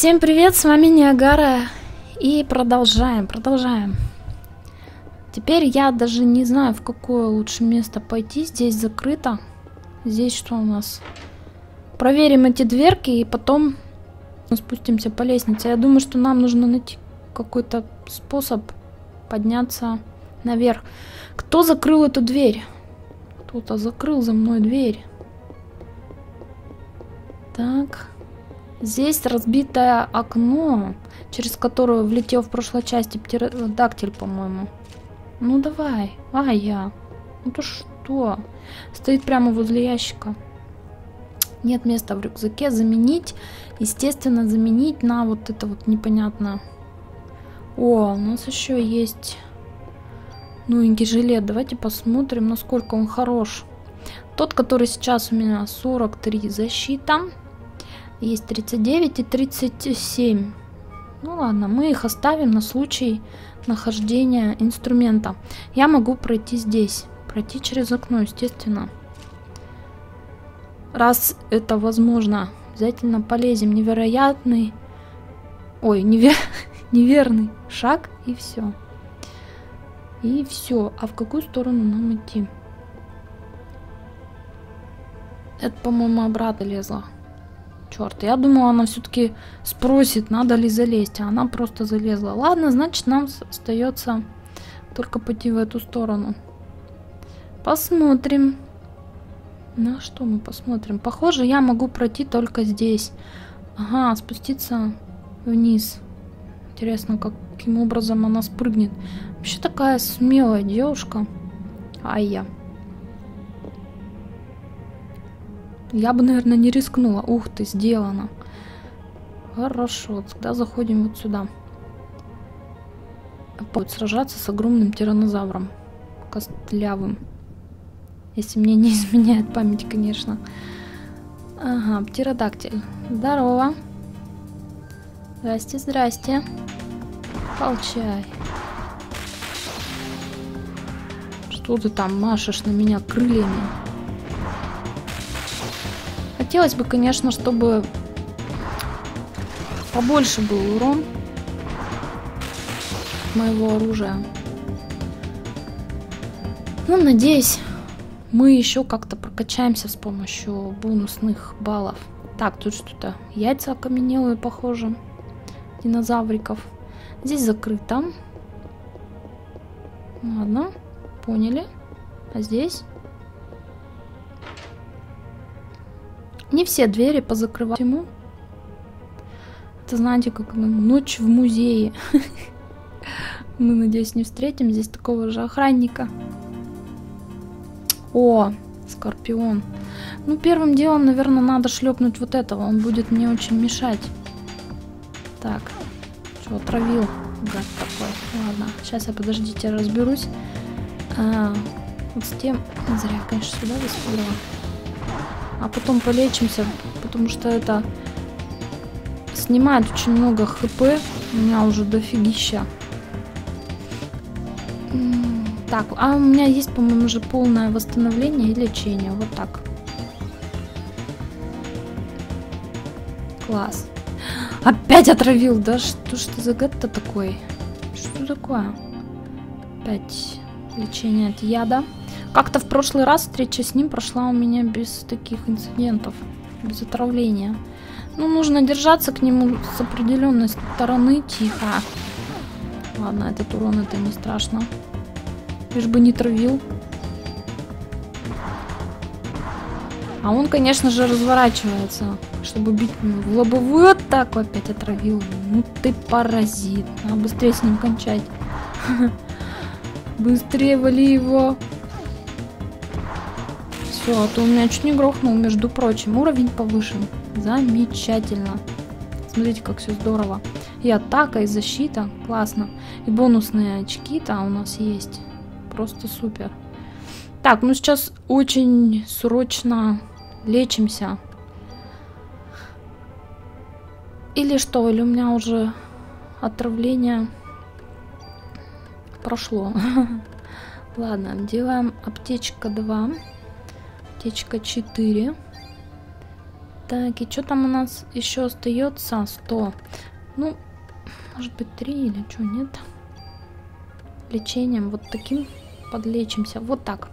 Всем привет, с вами Ниагара. И продолжаем. Теперь я даже не знаю, в какое лучше место пойти. Здесь закрыто. Здесь что у нас? Проверим эти дверки и потом спустимся по лестнице. Я думаю, что нам нужно найти какой-то способ подняться наверх. Кто закрыл эту дверь? Кто-то закрыл за мной дверь. Так. Здесь разбитое окно, через которое влетел в прошлой части птеродактиль, по-моему. Ну давай, я. Ну то что? Стоит прямо возле ящика. Нет места в рюкзаке. Заменить, естественно, заменить на вот это вот непонятное. О, у нас еще есть новенький жилет. Давайте посмотрим, насколько он хорош. Тот, который сейчас у меня 43 защита. Есть 39 и 37. Ну ладно, мы их оставим на случай нахождения инструмента. Я могу пройти здесь. Пройти через окно, естественно. Раз это возможно, обязательно полезем. Невероятный... Ой, неверный шаг, и все. И все. А в какую сторону нам идти? Это, по-моему, обратно лезла. Черт, я думала, она все-таки спросит, надо ли залезть, а она просто залезла. Ладно, значит, нам остается только пойти в эту сторону. Посмотрим. На что мы посмотрим? Похоже, я могу пройти только здесь. Ага, спуститься вниз. Интересно, каким образом она спрыгнет. Вообще такая смелая девушка. Я бы, наверное, не рискнула. Ух ты, сделано. Хорошо, тогда заходим вот сюда. Будет сражаться с огромным тираннозавром. Костлявым. Если мне не изменяет память, конечно. Ага, птеродактиль. Здорово. Здрасте, здрасте. Получай. Что ты там машешь на меня крыльями? Хотелось бы, конечно, чтобы побольше был урон моего оружия. Ну, надеюсь, мы еще как-то прокачаемся с помощью бонусных баллов. Так, тут что-то яйца окаменелые, похоже, динозавриков. Здесь закрыто. Ладно, поняли. А здесь? Не все двери позакрывать ему. Это, знаете, как ночь в музее. Мы, надеюсь, не встретим здесь такого же охранника. О, скорпион. Ну, первым делом, наверное, надо шлепнуть вот этого. Он будет мне очень мешать. Так, что, отравил? Гад такой. Ладно, сейчас я, подождите, разберусь. Вот с тем... Зря, конечно, сюда выстрелила. А потом полечимся, потому что это снимает очень много хп. У меня уже дофигища. Так, а у меня есть, по-моему, уже полное восстановление и лечение. Вот так. Класс. Опять отравил. Да что ж ты за гад-то такой? Что такое? Опять лечение от яда. Как-то в прошлый раз встреча с ним прошла у меня без таких инцидентов, без отравления. Ну, нужно держаться к нему с определенной стороны. Тихо. Ладно, этот урон, это не страшно. Лишь бы не травил. А он, конечно же, разворачивается, чтобы бить меня в лобовую атаку. Опять отравил. Ну ты паразит. Надо быстрее с ним кончать. Быстрее вали его. Все, а то у меня чуть не грохнул, между прочим. Уровень повышен. Замечательно. Смотрите, как все здорово. И атака, и защита. Классно. И бонусные очки-то у нас есть. Просто супер. Так, ну сейчас очень срочно лечимся. Или что? Или у меня уже отравление прошло. Ладно, делаем аптечка 2. Аптечка 4. Так, и что там у нас еще остается? 100. Ну, может быть 3 или что, нет? Лечением вот таким подлечимся. Вот так.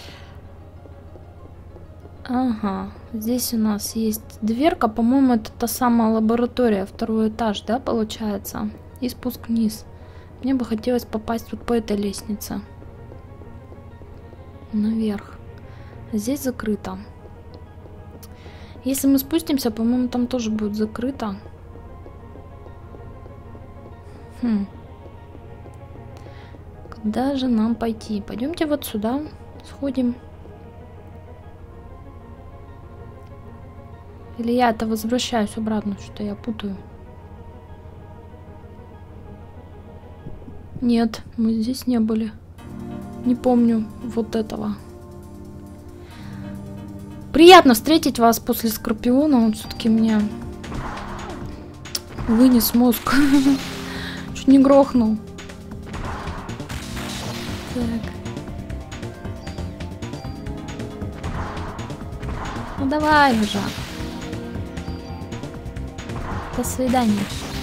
Ага, здесь у нас есть дверка. По-моему, это та самая лаборатория. 2-й этаж, да, получается? И спуск вниз. Мне бы хотелось попасть вот по этой лестнице. Наверх. Здесь закрыто. Если мы спустимся, по-моему, там тоже будет закрыто. Куда же нам пойти? Пойдемте вот сюда, сходим. Или я это возвращаюсь обратно, что-то я путаю. Нет, мы здесь не были. Не помню вот этого. Приятно встретить вас после Скорпиона. Он все-таки меня вынес мозг. Чуть не грохнул. Так. Ну давай уже. До свидания.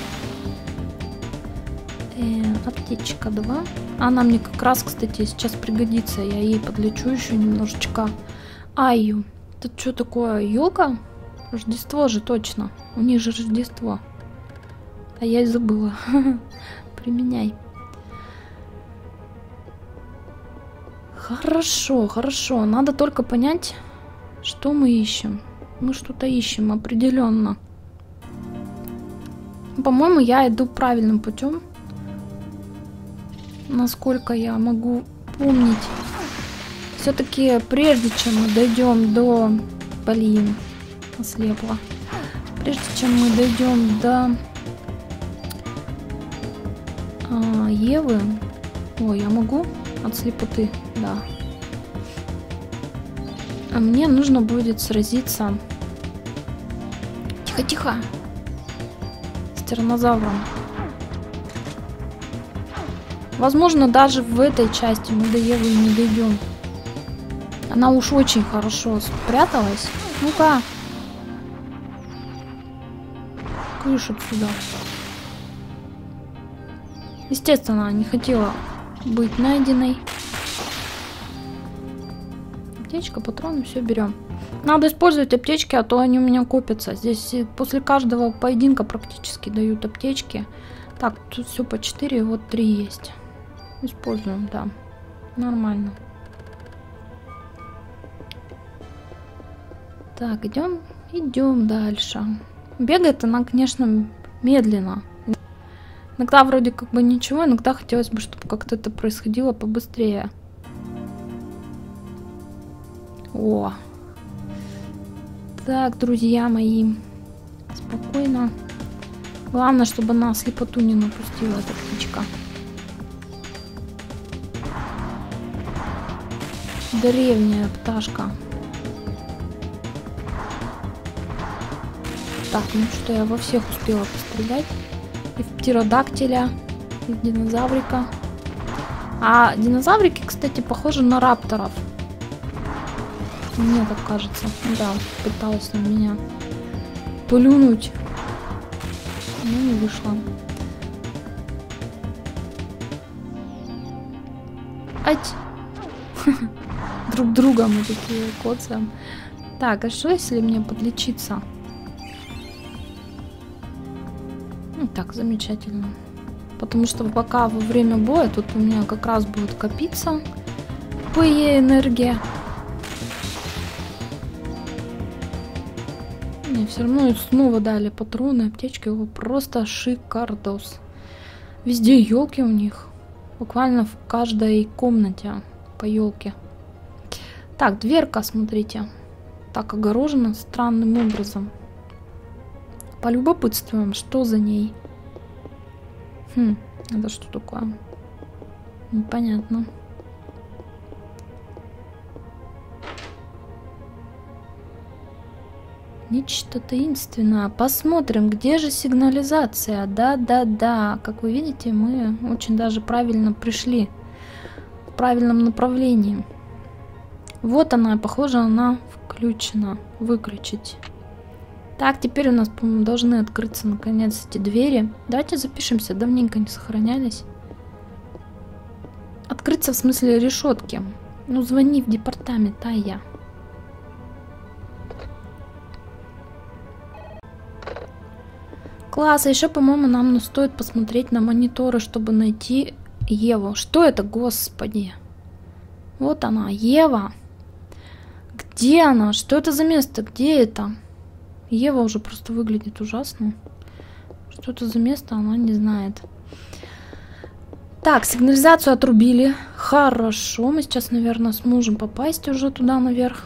Аптечка 2. Она мне как раз, кстати, сейчас пригодится. Я ей подлечу еще немножечко. Айю. Тут что такое? Елка? Рождество же точно. У них же Рождество. А я и забыла. Применяй. Хорошо, хорошо. Надо только понять, что мы ищем. Мы что-то ищем определенно. По-моему, я иду правильным путем. Насколько я могу помнить. Все-таки прежде чем мы дойдем до... Блин, ослепла. Прежде чем мы дойдем до Евы... Ой, я могу от слепоты? Да. А мне нужно будет сразиться... Тихо-тихо. С тираннозавром. Возможно, даже в этой части мы до Евы не дойдем. Она уж очень хорошо спряталась. Ну-ка. Кыш отсюда. Естественно, не хотела быть найденной. Аптечка, патроны, все берем. Надо использовать аптечки, а то они у меня копятся. Здесь после каждого поединка практически дают аптечки. Так, тут все по 4, вот 3 есть. Используем, да. Нормально. Так, идем дальше. Бегает она, конечно, медленно. Иногда вроде как бы ничего, иногда хотелось бы, чтобы как-то это происходило побыстрее. О! Так, друзья мои, спокойно. Главное, чтобы она слепоту не напустила, эта птичка. Древняя пташка. Так, ну что, я во всех успела пострелять. И в птеродактиля, и в динозаврика. А динозаврики, кстати, похожи на рапторов. Мне так кажется. Да, пыталась на меня плюнуть. Но не вышло. Ать! Друг друга мы такие коцаем. Так, а что если мне подлечиться? Так, замечательно. Потому что пока во время боя тут у меня как раз будет копиться ПЕ энергия. Мне все равно снова дали патроны, аптечки. Его просто шикардос. Везде елки у них. Буквально в каждой комнате по елке. Так, дверка, смотрите. Так огорожена странным образом. Полюбопытствуем, что за ней. Это что такое? Непонятно. Нечто таинственное. Посмотрим, где же сигнализация. Да. Как вы видите, мы очень даже правильно пришли. В правильном направлении. Вот она, похоже, она включена. Выключить. Так, теперь у нас, по-моему, должны открыться наконец эти двери. Давайте запишемся, давненько не сохранялись. Открыться в смысле решетки. Ну, звони в департамент, а я. Класс, а еще, по-моему, нам стоит посмотреть на мониторы, чтобы найти Еву. Что это, господи? Вот она, Ева. Где она? Что это за место? Где это? Ева уже просто выглядит ужасно. Что это за место, она не знает. Так, сигнализацию отрубили. Хорошо, мы сейчас, наверное, сможем попасть уже туда наверх.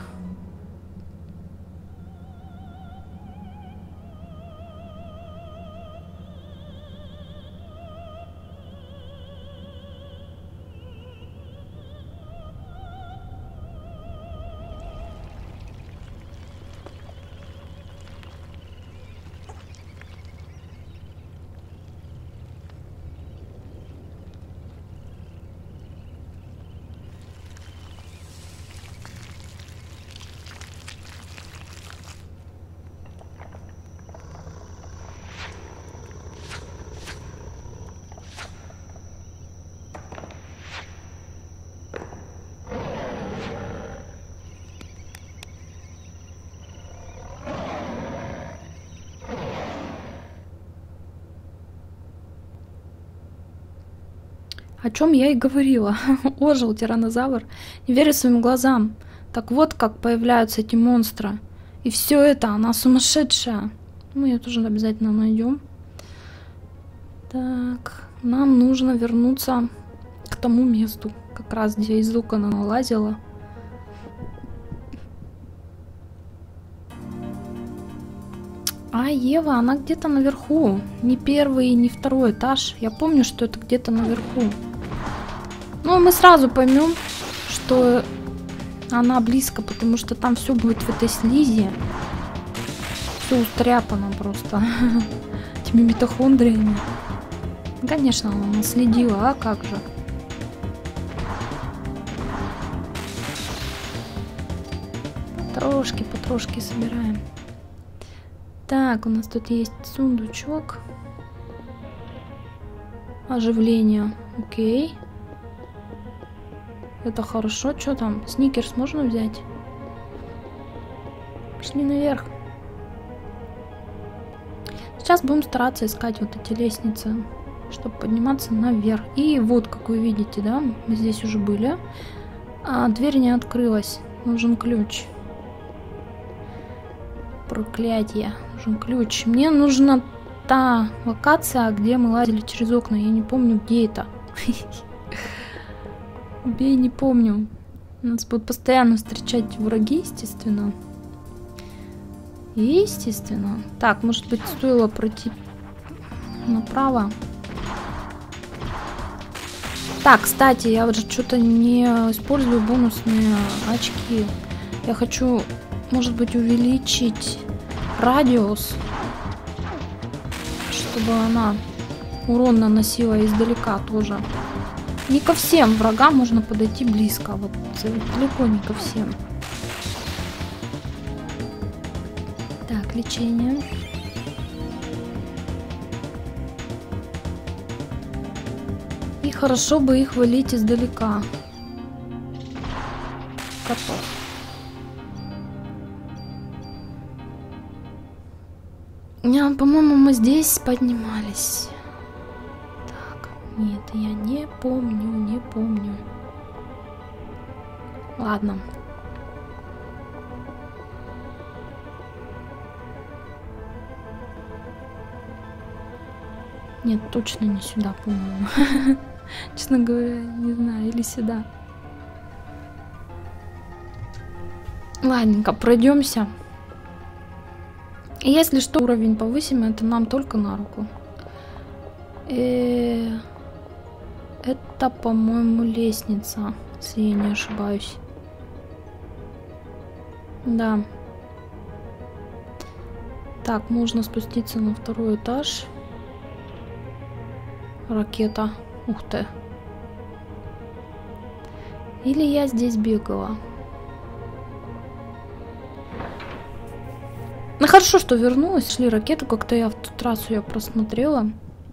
О чем я и говорила. Ожил тираннозавр. Не верю своим глазам. Так вот, как появляются эти монстры. И все это, она сумасшедшая. Мы ее тоже обязательно найдем. Так, нам нужно вернуться к тому месту, как раз где из лука она налазила. А Ева, она где-то наверху. Не первый, не второй этаж. Я помню, что это где-то наверху. Ну, мы сразу поймем, что она близко, потому что там все будет в этой слизи. Все устряпано просто этими митохондриями. Конечно, она наследила, а как же? Потрошки собираем. Так, у нас тут есть сундучок. Оживление. Окей. Это хорошо. Что там? Сникерс можно взять? Пошли наверх. Сейчас будем стараться искать вот эти лестницы, чтобы подниматься наверх. И вот, как вы видите, да, мы здесь уже были. А дверь не открылась. Нужен ключ. Проклятие. Нужен ключ. Мне нужна та локация, где мы лазили через окна. Я не помню, где это. Я не помню. Нас будут постоянно встречать враги, естественно. Естественно. Так, может быть, стоило пройти направо. Так, кстати, я вот что-то не использую бонусные очки. Я хочу, может быть, увеличить радиус, чтобы она урон наносила издалека тоже. Не ко всем врагам можно подойти близко, вот далеко не ко всем. Так, лечение. И хорошо бы их валить издалека. Готов. По-моему, мы здесь поднимались. Так, нет, я не помню. Ладно. Нет, точно не сюда, по-моему. Честно говоря, не знаю, или сюда. Ладненько, пройдемся. Если что, уровень повысим, это нам только на руку. Это, по-моему, лестница, если я не ошибаюсь. Да. Так, можно спуститься на второй этаж. Ракета. Ух ты. Или я здесь бегала. Ну хорошо, что вернулась. Шли ракеты, как-то я в ту трассу я просмотрела.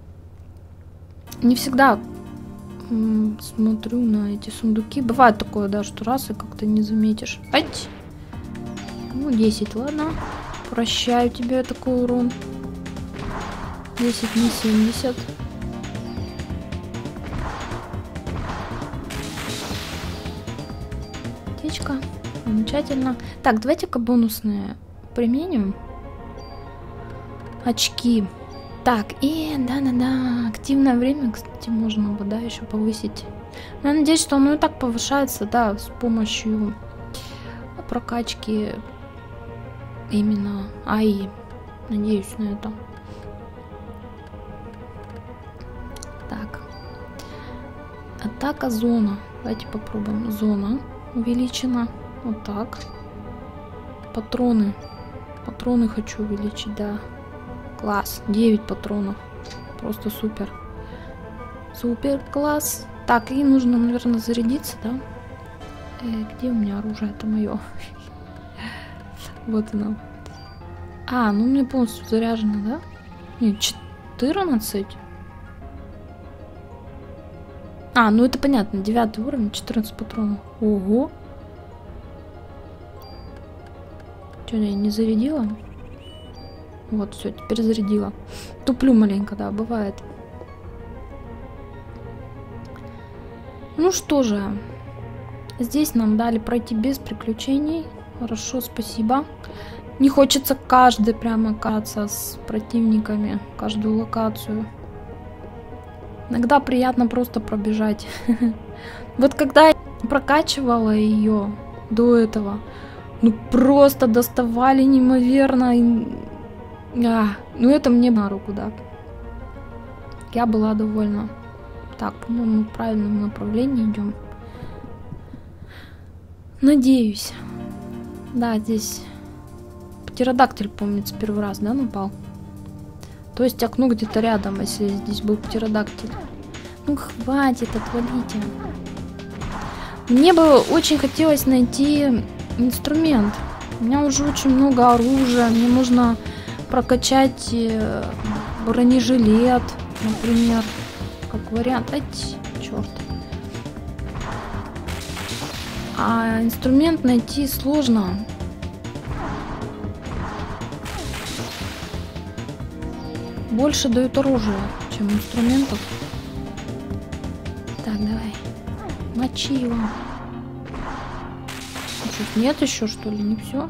Не всегда смотрю на эти сундуки. Бывает такое, да, что раз и как-то не заметишь. Ать! Ну, 10, ладно. Прощаю тебе такой урон. 10, не 70. Аптечка. Замечательно. Так, давайте-ка бонусные применим. Очки. Так, и да-да-да, активное время, кстати, можно бы, да, еще повысить. Но я надеюсь, что оно и так повышается, да, с помощью прокачки именно АИ. Надеюсь на это. Так. Атака зона. Давайте попробуем. Зона увеличена. Вот так. Патроны. Патроны хочу увеличить, да. Класс. 9 патронов. Просто супер. Супер класс. Так, и нужно, наверное, зарядиться, да? Где у меня оружие? Это мое. Вот оно. А, ну у меня полностью заряжено, да? Нет, 14. А, ну это понятно. 9 уровень, 14 патронов. Ого. Что, я не зарядила? Вот, все, теперь зарядила. Туплю маленько, да, бывает. Ну что же. Здесь нам дали пройти без приключений. Хорошо, спасибо. Не хочется каждый прямо кататься с противниками. Каждую локацию. Иногда приятно просто пробежать. Вот когда я прокачивала ее до этого, ну просто доставали неимоверно. Ну это мне на руку, да. Я была довольна. Так, по-моему, в правильном направлении идем. Надеюсь. Да, здесь птеродактиль, помнится, первый раз, да, напал? То есть окно где-то рядом, если здесь был птеродактиль. Ну хватит, отвалите. Мне бы очень хотелось найти инструмент. У меня уже очень много оружия. Мне нужно прокачать бронежилет, например. Как вариант. Ай, черт. А инструмент найти сложно. Больше дают оружие, чем инструментов. Так, давай. Мочи его. Что, нет еще, что ли? Не все?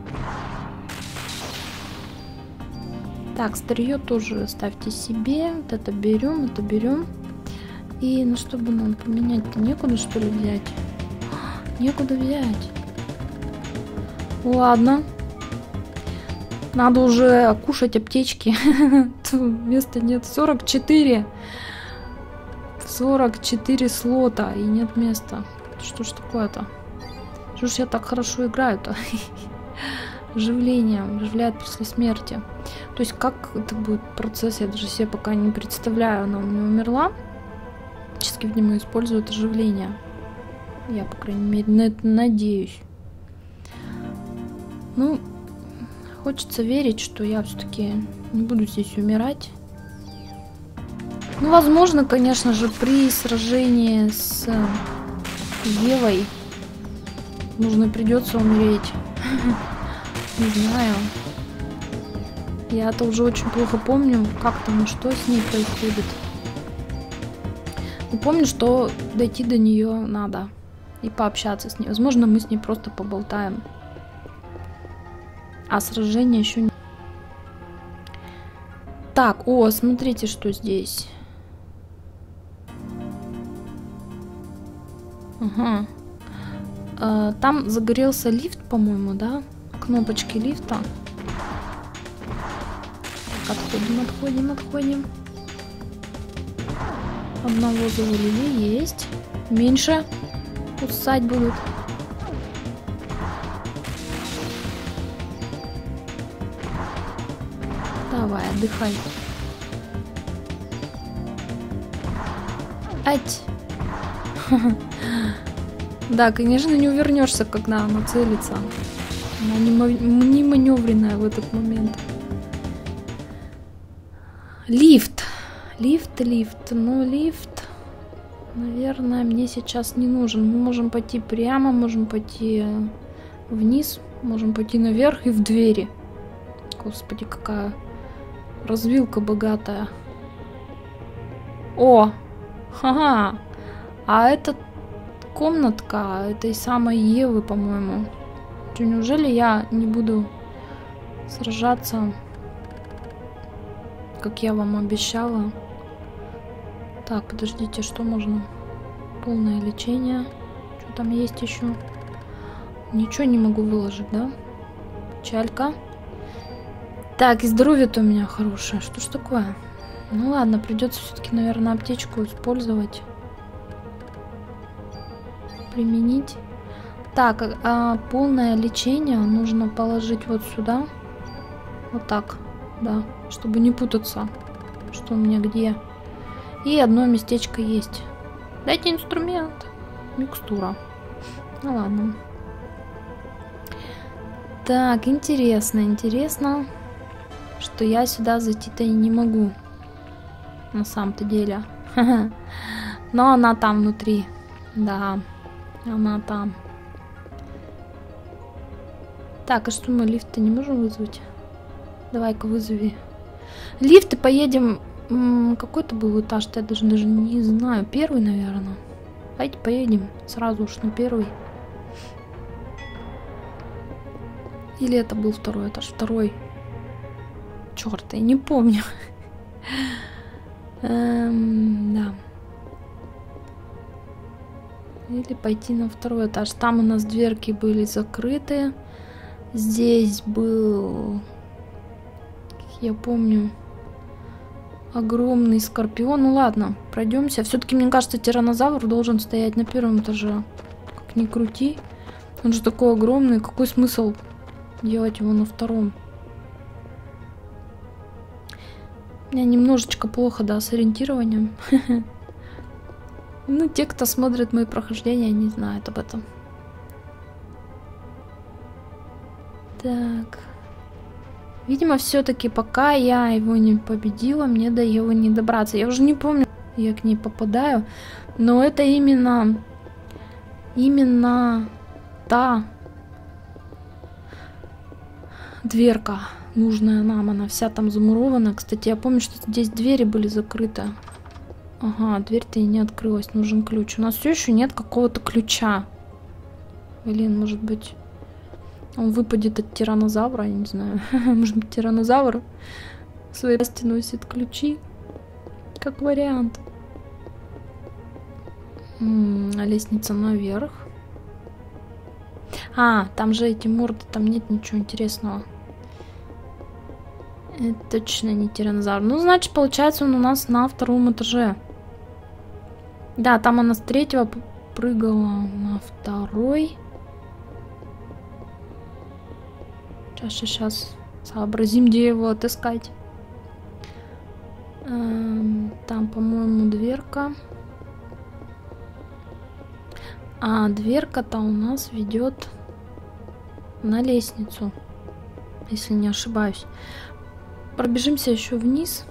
Так, старье тоже ставьте себе. Вот это берем, это берем. И ну чтобы нам поменять-то некуда, что ли, взять? Некуда взять. Ладно. Надо уже кушать аптечки. Места нет. 44. 44 слота. И нет места. Что ж такое-то? Что ж я так хорошо играю-то? Оживление. Оживляет после смерти. То есть как это будет процесс, я даже себе пока не представляю. Она у меня умерла. Чистки, видимо, используют оживление. Я, по крайней мере, на это надеюсь. Ну, хочется верить, что я все-таки не буду здесь умирать. Ну, возможно, конечно же, при сражении с Евой нужно придется умереть. Не знаю. Я-то уже очень плохо помню, как там и что с ней происходит. Но помню, что дойти до нее надо. И пообщаться с ней. Возможно, мы с ней просто поболтаем. А сражение еще не... Так, о, смотрите, что здесь. Ага. Там загорелся лифт, по-моему, да? Кнопочки лифта. Так, отходим, отходим, отходим. Одного завалили, есть. Меньше кусать будут. Давай, отдыхай. Ать. Да, конечно, не увернешься, когда она целится. Она не маневренная в этот момент. Лифт. Лифт. Ну, лифт, наверное, мне сейчас не нужен. Мы можем пойти прямо, можем пойти вниз, можем пойти наверх и в двери. Господи, какая развилка богатая. О! Ха-ха! А это комнатка этой самой Евы, по-моему. Неужели я не буду сражаться, как я вам обещала? Так, подождите, что можно? Полное лечение. Что там есть еще? Ничего не могу выложить, да? Чалька. Так, и здоровье-то у меня хорошее. Что ж такое? Ну ладно, придется все-таки, наверное, аптечку использовать. Применить. Так, полное лечение нужно положить вот сюда. Вот так, да. Чтобы не путаться, что у меня где. И одно местечко есть. Дайте инструмент. Микстура. Ну ладно. Так, интересно, что я сюда зайти-то и не могу. На самом-то деле. Но она там внутри. Да, она там. Так, а что мы лифт-то не можем вызвать? Давай-ка вызови. Лифт и поедем. Какой-то был этаж-то, я даже не знаю. Первый, наверное. Давайте поедем сразу уж на первый. Или это был второй этаж? Второй. Черт, я не помню. Да. Или пойти на второй этаж. Там у нас дверки были закрыты. Здесь был, я помню, огромный скорпион. Ну ладно, пройдемся. Все-таки, мне кажется, тираннозавр должен стоять на первом этаже. Как ни крути. Он же такой огромный. Какой смысл делать его на втором? У меня немножечко плохо, да, с ориентированием. Ну, те, кто смотрит мои прохождения, не знают об этом. Так. Видимо, все-таки пока я его не победила, мне до его не добраться. Я уже не помню, я к ней попадаю. Но это именно та дверка, нужная нам. Она вся там замурована. Кстати, я помню, что здесь двери были закрыты. Ага, дверь-то и не открылась. Нужен ключ. У нас все еще нет какого-то ключа. Блин, может быть... Он выпадет от тираннозавра, я не знаю. Может быть, тираннозавр в своей пасти носит ключи. Как вариант. Лестница наверх. А, там же эти морды, там нет ничего интересного. Это точно не тираннозавр. Ну, значит, получается, он у нас на втором этаже. Да, там она с третьего прыгала на второй. Сейчас сообразим, где его отыскать. Там, по-моему, дверка. А дверка-то у нас ведет на лестницу, если не ошибаюсь. Пробежимся еще вниз.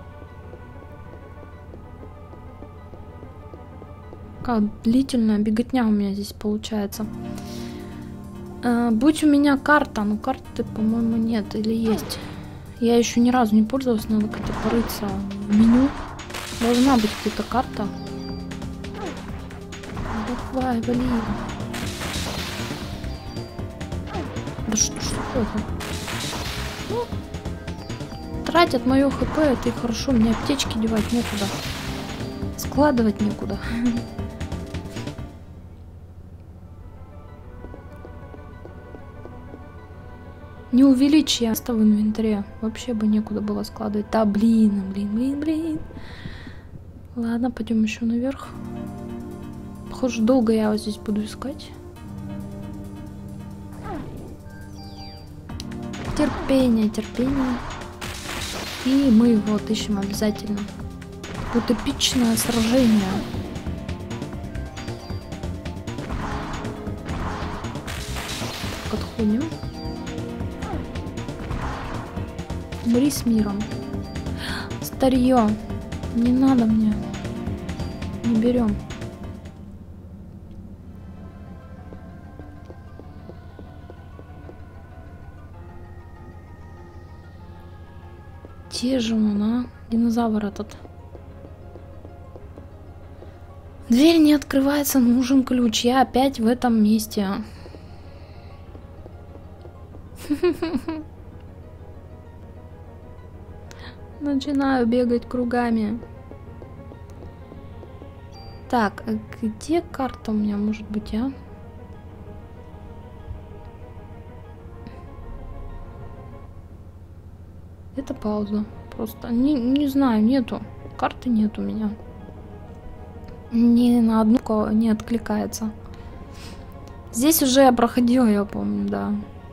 Как длительная беготня у меня здесь получается. Будь у меня карта, но карты, по-моему, нет, или есть. Я еще ни разу не пользовалась, надо как-то порыться в меню. Должна быть где-то карта. Давай, вали. Да что ж такое-то? Ну, тратят мое хп, это и хорошо, мне аптечки девать некуда. Складывать некуда. Не увеличь я место в инвентаре. Вообще бы некуда было складывать. Да, блин. Ладно, пойдем еще наверх. Похоже, долго я вот здесь буду искать. Терпение. И мы его отыщем обязательно. Вот эпичное сражение. Так, отходим. Умри с миром. Старье. Не надо мне. Не берем. Где же он, а? Динозавр этот. Дверь не открывается, нужен ключ. Я опять в этом месте. Начинаю бегать кругами. Так, а где карта у меня может быть, а? Это пауза. Просто не знаю, нету. Карты нет у меня. Ни на одну не откликается. Здесь уже я проходила, я помню, да.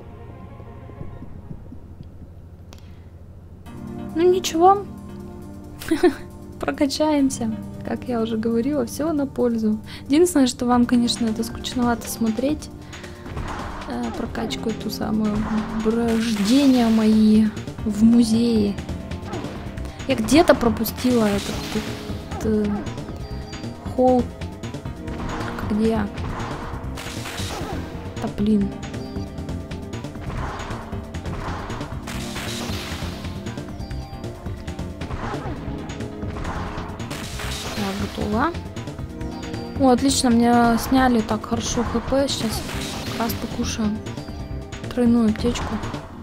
Ну ничего. Прокачаемся. Как я уже говорила, все на пользу. Единственное, что вам, конечно, это скучновато смотреть. Прокачку эту самую. Брождения мои в музее. Я где-то пропустила этот холл. Где? Да блин. Так, готова. О, отлично, мне сняли так хорошо хп. Сейчас как раз покушаем тройную аптечку.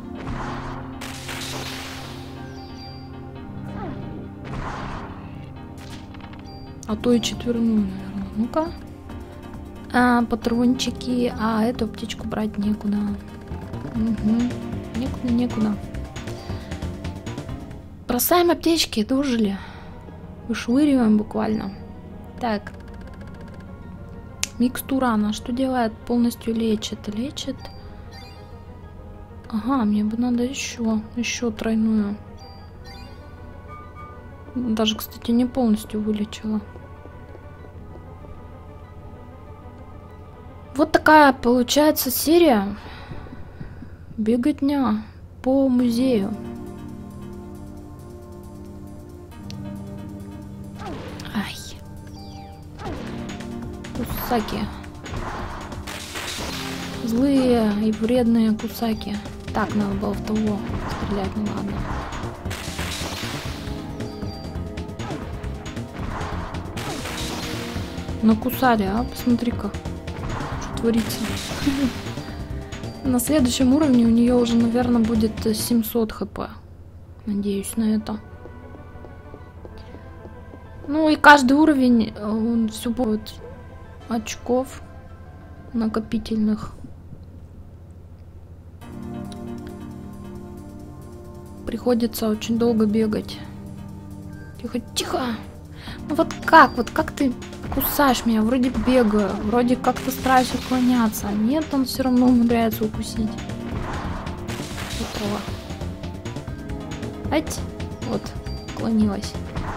А то и четверную, наверное. Ну-ка. Патрончики. А эту аптечку брать некуда. Угу. Некуда. Бросаем аптечки, дожили. Вышвыриваем буквально. Так. Микстура, она что делает? Полностью лечит. Лечит. Ага, мне бы надо еще тройную. Даже, кстати, не полностью вылечила. Вот такая получается серия. Беготня по музею. Ай. Кусаки. Злые и вредные кусаки. Так, надо было в того стрелять, ну ладно. Накусали, а? Посмотри-ка, что творится. На следующем уровне у нее уже, наверное, будет 700 хп. Надеюсь на это. Ну и каждый уровень, он все будет очков накопительных. Приходится очень долго бегать. Тихо, тихо. Ну вот как ты кусаешь меня? Вроде бегаю, вроде как-то стараюсь уклоняться. Нет, он все равно умудряется укусить. Готово. Ать, вот, уклонилась.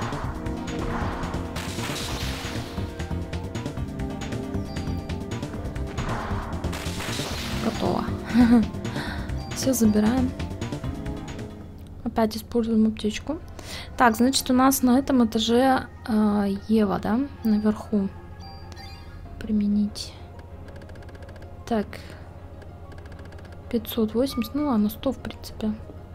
Готово. Все, забираем. Опять используем аптечку. Так, значит, у нас на этом этаже Ева, да? Наверху. Применить. Так. 580. Ну ладно, 100 в принципе.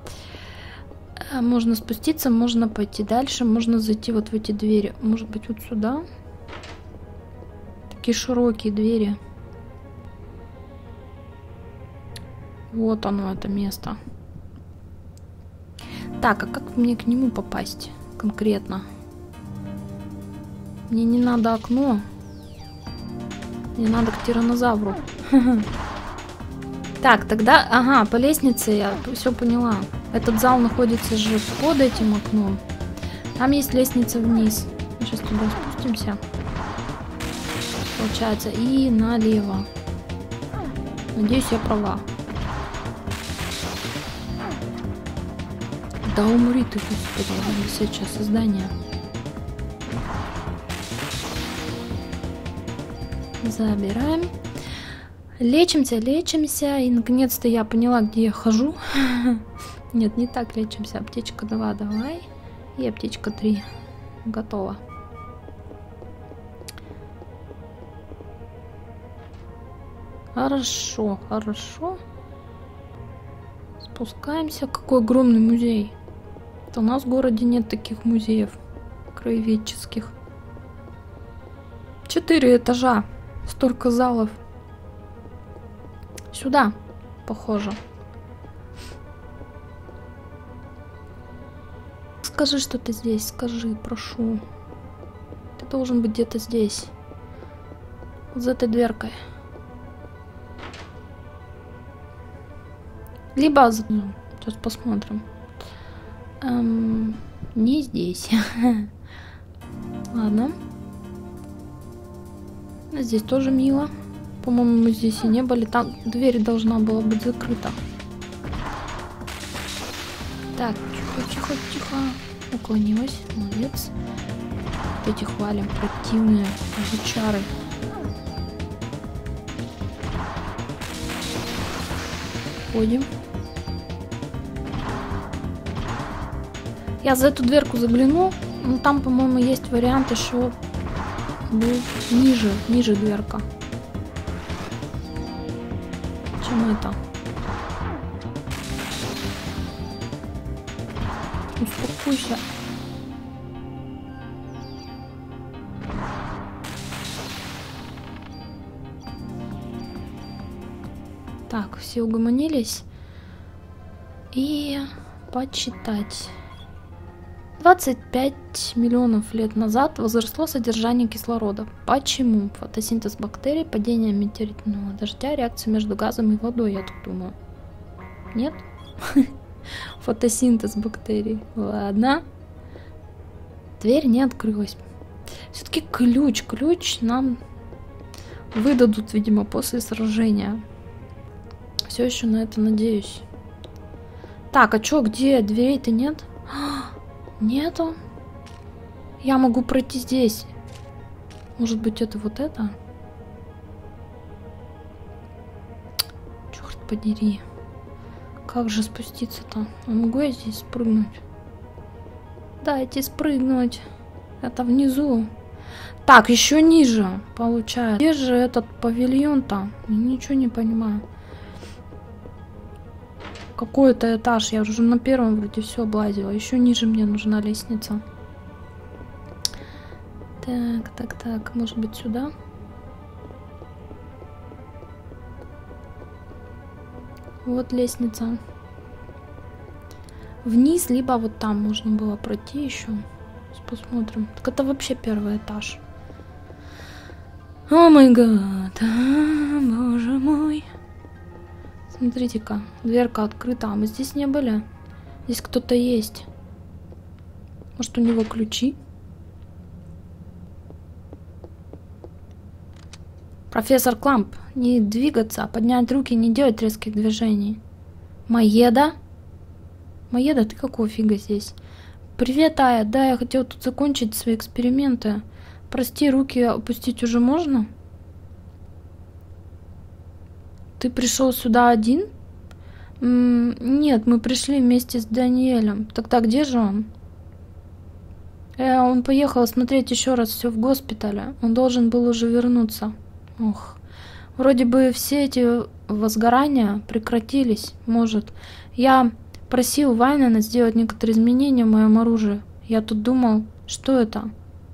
Можно спуститься, можно пойти дальше. Можно зайти вот в эти двери. Может быть, вот сюда. Такие широкие двери. Вот оно, это место. Так, а как мне к нему попасть конкретно? Мне не надо окно. Мне надо к тираннозавру. Так, тогда... Ага, по лестнице я все поняла. Этот зал находится же под этим окном. Там есть лестница вниз. Мы сейчас туда спустимся. Получается. И налево. Надеюсь, я права. Да умри ты, господи, висячее создание. Забираем. Лечимся. И наконец-то я поняла, где я хожу. Нет, не так лечимся. Аптечка 2 давай. И аптечка 3. Готово. Хорошо, хорошо. Спускаемся. Какой огромный музей. У нас в городе нет таких музеев краеведческих. 4 этажа. Столько залов. Сюда, похоже. Скажи, что ты здесь. Скажи, прошу. Ты должен быть где-то здесь. Вот за этой дверкой. Либо... Сейчас посмотрим. Не здесь. Ладно. Здесь тоже мило. По-моему, мы здесь и не были. Там дверь должна была быть закрыта. Так, тихо, тихо, тихо. Уклонилась. Молодец. Вот эти хвалим. Противные жучары. Ходим. Я за эту дверку загляну. Ну, там, по-моему, есть вариант еще был ниже дверка. Чем это? Успокойся. Так, все угомонились. И почитать. 25 миллионов лет назад возросло содержание кислорода. Почему? Фотосинтез бактерий, падение метеоритного дождя, реакция между газом и водой, я так думаю. Нет? Фотосинтез бактерий. Ладно. Дверь не открылась. Все-таки ключ нам выдадут, видимо, после сражения. Все еще на это надеюсь. Так, а чё, где? Дверей-то нет? Нету. Я могу пройти здесь. Может быть, это вот это? Черт подери. Как же спуститься-то? А могу я здесь спрыгнуть? Дайте спрыгнуть. Это внизу. Так, еще ниже, получается. Где же этот павильон-то? Ничего не понимаю. Какой-то этаж. Я уже на первом вроде все облазила. Еще ниже мне нужна лестница. Так. Может быть, сюда? Вот лестница. Вниз, либо вот там можно было пройти еще. Посмотрим. Так это вообще первый этаж. О май гад. Боже мой. Смотрите-ка, дверка открыта, а мы здесь не были. Здесь кто-то есть. Может, у него ключи? Профессор Кламп, не двигаться, поднять руки, не делать резких движений. Маеда? Маеда, ты какого фига здесь? Привет, Ая, да, я хотела тут закончить свои эксперименты. Прости, руки опустить уже можно? Ты пришел сюда один? Нет, мы пришли вместе с Даниэлем. Тогда где же он? Он поехал смотреть еще раз все в госпитале. Он должен был уже вернуться. Ох. Вроде бы все эти возгорания прекратились. Может. Я просил Вайнена сделать некоторые изменения в моем оружии. Я тут думал, что это?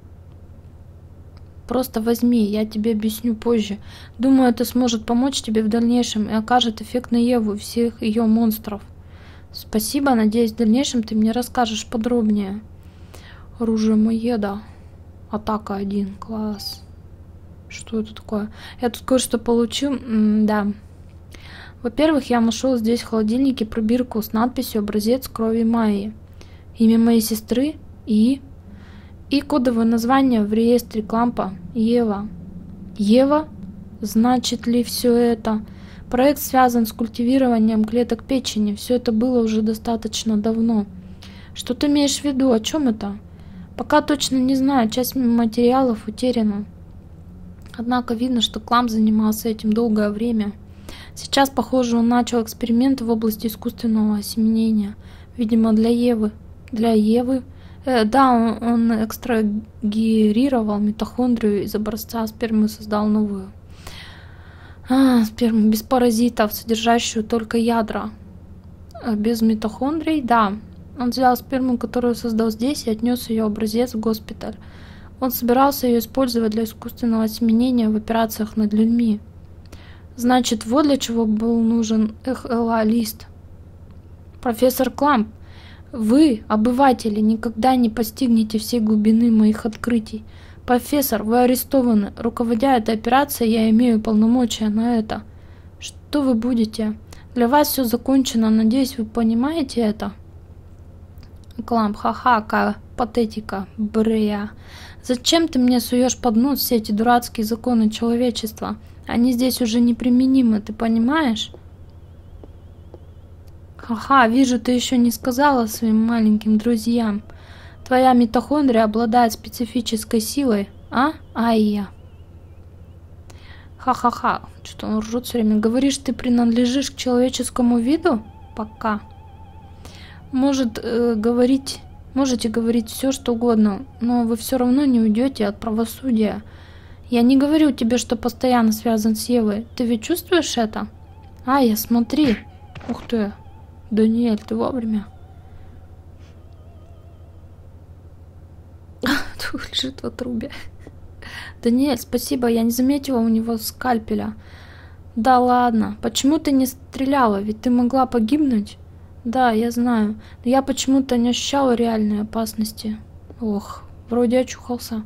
Просто возьми, я тебе объясню позже. Думаю, это сможет помочь тебе в дальнейшем и окажет эффект на Еву и всех ее монстров. Спасибо, надеюсь, в дальнейшем ты мне расскажешь подробнее. Оружие Маеда. Атака 1. Класс. Что это такое? Я тут кое-что получил. Да. Во-первых, я нашел здесь в холодильнике пробирку с надписью «Образец крови Майи». Имя моей сестры и кодовое название в реестре Клампа Ева. Ева? Значит ли все это? Проект связан с культивированием клеток печени. Все это было уже достаточно давно. Что ты имеешь в виду? О чем это? Пока точно не знаю. Часть материалов утеряна. Однако видно, что Кламп занимался этим долгое время. Сейчас, похоже, он начал эксперименты в области искусственного осеменения. Видимо, для Евы. Для Евы? Да, он экстрагерировал митохондрию из образца спермы и создал новую. Сперму без паразитов, содержащую только ядра. Без митохондрий? Да. Он взял сперму, которую создал здесь, и отнес ее образец в госпиталь. Он собирался ее использовать для искусственного осеменения в операциях над людьми. Значит, вот для чего был нужен ХЛА-лист. Профессор Кламп, вы, обыватели, никогда не постигнете всей глубины моих открытий. Профессор, вы арестованы. Руководя этой операцией, я имею полномочия на это. Что вы будете? Для вас все закончено. Надеюсь, вы понимаете это? Кламп, ха-ха, какая патетика, брея. Зачем ты мне суешь под нос все эти дурацкие законы человечества? Они здесь уже неприменимы, ты понимаешь? Ха-ха, вижу, ты еще не сказала своим маленьким друзьям. Твоя митохондрия обладает специфической силой, а? Ай-я. Ха-ха-ха, что он ржет все время. Говоришь, ты принадлежишь к человеческому виду? Пока. Можете говорить все, что угодно, но вы все равно не уйдете от правосудия. Я не говорю тебе, что постоянно связан с Евой. Ты ведь чувствуешь это? Ай-я, смотри. Ух ты. Даниэль, ты вовремя. Тут лежит в отрубе. Даниэль, спасибо, я не заметила у него скальпеля. Да ладно, почему ты не стреляла? Ведь ты могла погибнуть. Да, я знаю, но я почему-то не ощущала реальной опасности. Ох, вроде очухался.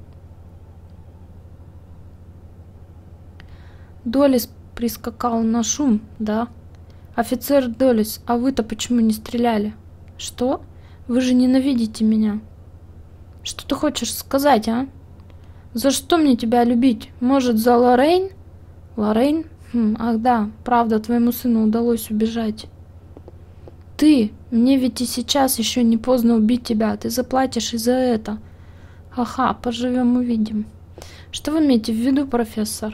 Долис прискакал на шум, да? Офицер Долис, а вы-то почему не стреляли? Что? Вы же ненавидите меня. Что ты хочешь сказать, а? За что мне тебя любить? Может, за Лоррейн? Лоррейн? Ах да, правда, твоему сыну удалось убежать. Ты, мне ведь и сейчас еще не поздно убить тебя, ты заплатишь и за это. Ха-ха, поживем увидим. Что вы имеете в виду, профессор?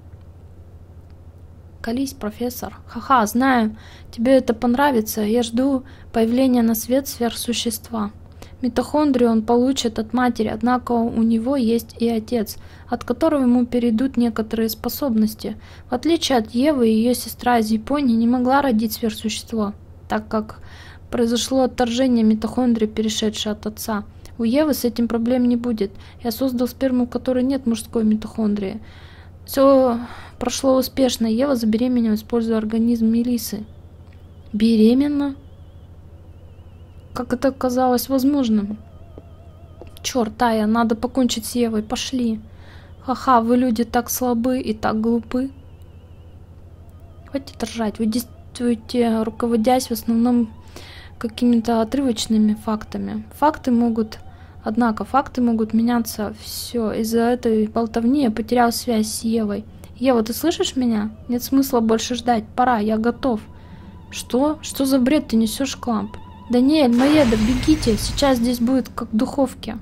Колись, профессор. Ха-ха, знаю, тебе это понравится. Я жду появления на свет сверхсущества. Митохондрию он получит от матери, однако у него есть и отец, от которого ему перейдут некоторые способности. В отличие от Евы, ее сестра из Японии не могла родить сверхсущество, так как произошло отторжение митохондрии, перешедшей от отца. У Евы с этим проблем не будет. Я создал сперму, у которой нет мужской митохондрии. Все прошло успешно. Ева забеременела, используя организм Мелисы. Беременна? Как это казалось возможным? Черт, Ая, надо покончить с Евой. Пошли. Ха-ха, вы люди так слабы и так глупы. Хватит ржать. Вы действуете, руководясь в основном какими-то отрывочными фактами. Однако факты могут меняться. Все, из-за этой болтовни я потерял связь с Евой. Ева, ты слышишь меня? Нет смысла больше ждать. Пора, я готов. Что? Что за бред ты несешь, Кламп? Даниэль, Маеда, бегите. Сейчас здесь будет как в духовке.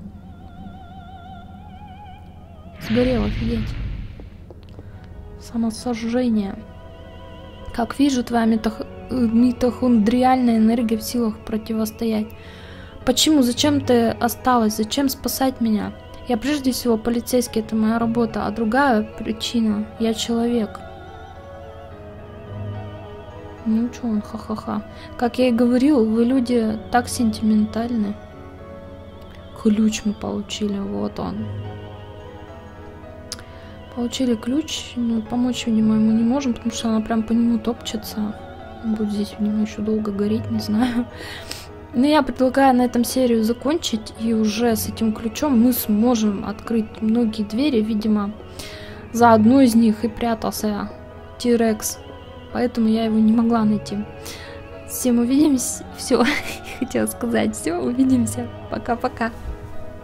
Сгорел, офигеть. Самосожжение. Как вижу, твоя митохондриальная энергия в силах противостоять. Почему? Зачем ты осталась? Зачем спасать меня? Я прежде всего полицейский, это моя работа, а другая причина – я человек. Ну чё он, ха-ха-ха. Как я и говорил, вы люди так сентиментальны. Ключ мы получили, вот он. Получили ключ, но помочь, видимо, ему не можем, потому что она прям по нему топчется. Он будет здесь, видимо, еще долго гореть, не знаю. Но я предлагаю на этом серию закончить, и уже с этим ключом мы сможем открыть многие двери. Видимо, за одну из них и прятался T-Rex, поэтому я его не могла найти. Всем увидимся. Все, хотела сказать. Все, увидимся. Пока-пока.